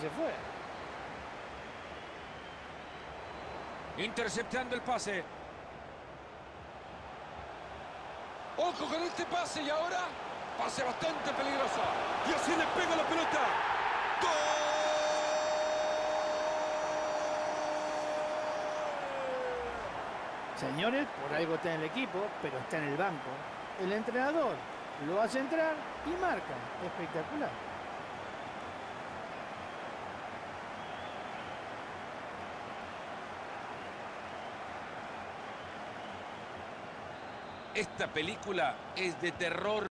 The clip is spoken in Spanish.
se fue. Interceptando el pase. Ojo con este pase y ahora pase bastante peligroso. Y así le pega la pelota. ¡Gol! Señores, por algo está en el equipo, pero está en el banco. El entrenador lo hace entrar y marca. Espectacular. Esta película es de terror.